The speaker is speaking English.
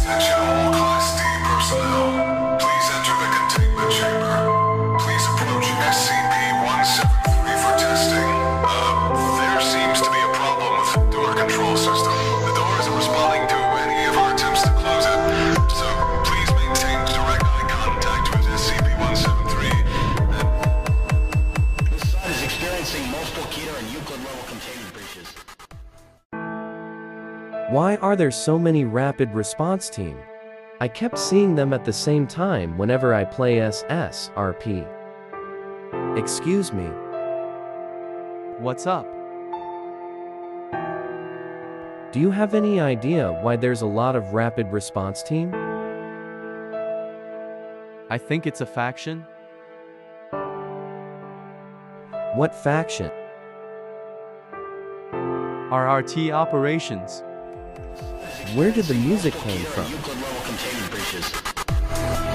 Attention all Class D personnel. Please enter the containment chamber. Please approach SCP-173 for testing. There seems to be a problem with the door control system. The door isn't responding to any of our attempts to close it, so please maintain direct eye contact with SCP-173. This site is experiencing multiple Keter and Euclid level containment breaches. Why are there so many rapid response team? I kept seeing them at the same time whenever I play ssrp. Excuse me. What's up? Do you have any idea why there's a lot of rapid response team? I think it's a faction. What faction? RRT Operations. Where did the music come from? Euclid level containment breaches.